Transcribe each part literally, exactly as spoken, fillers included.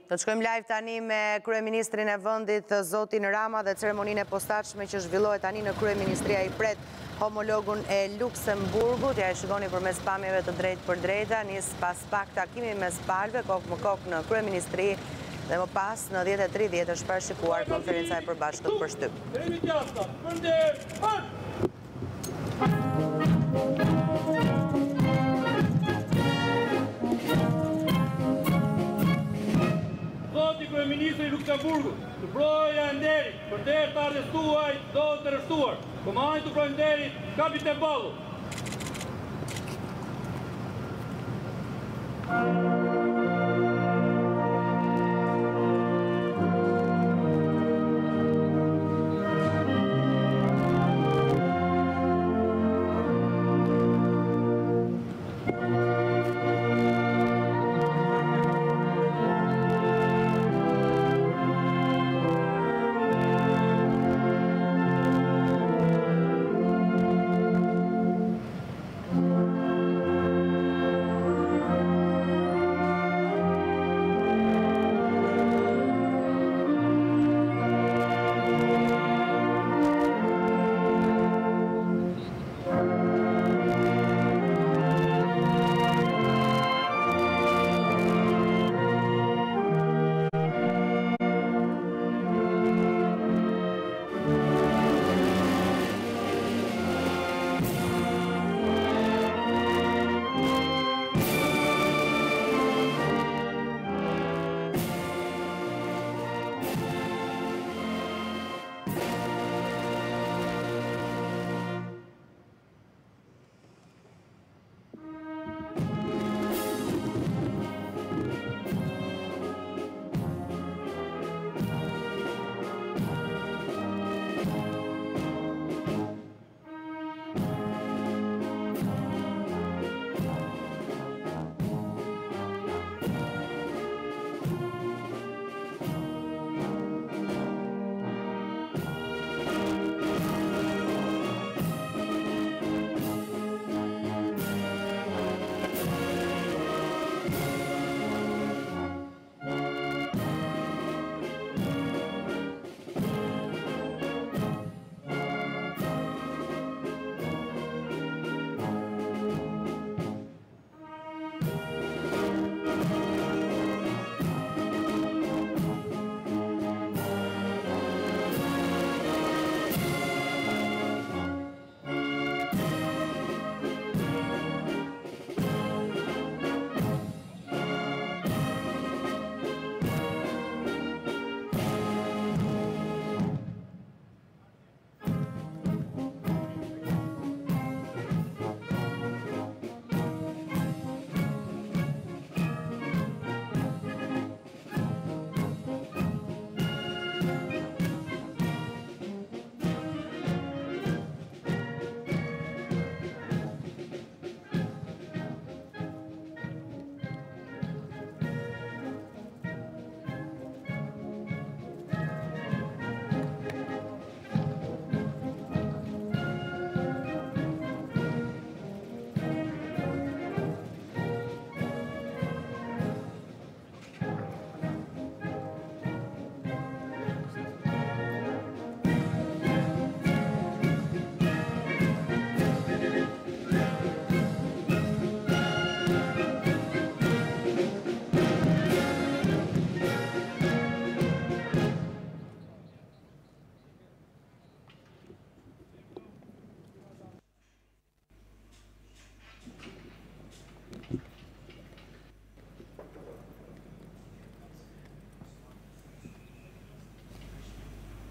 Do të shkojmë live tani me kryeministrin e vendit zotin Rama dhe ceremoninë e posaçme që zhvillohet tani në kryeministria i pret homologun e Luksemburgut. Ja e shikoni përmes pamjeve të drejtë për drejta, nis pas pak takimi mes palëve, kokë më kokë në kryeministri dhe më pas në dhjetë e tridhjetë është parashikuar konferenca e përbashkët për shtyp. Zoti kryeministri i Luksemburgut, të broja e nderit, për derë të arrestuaj, do të rështuar. Komandë të projë nderit, kapiten Ballu.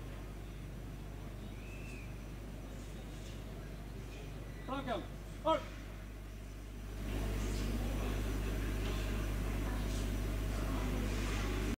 Frankel, art!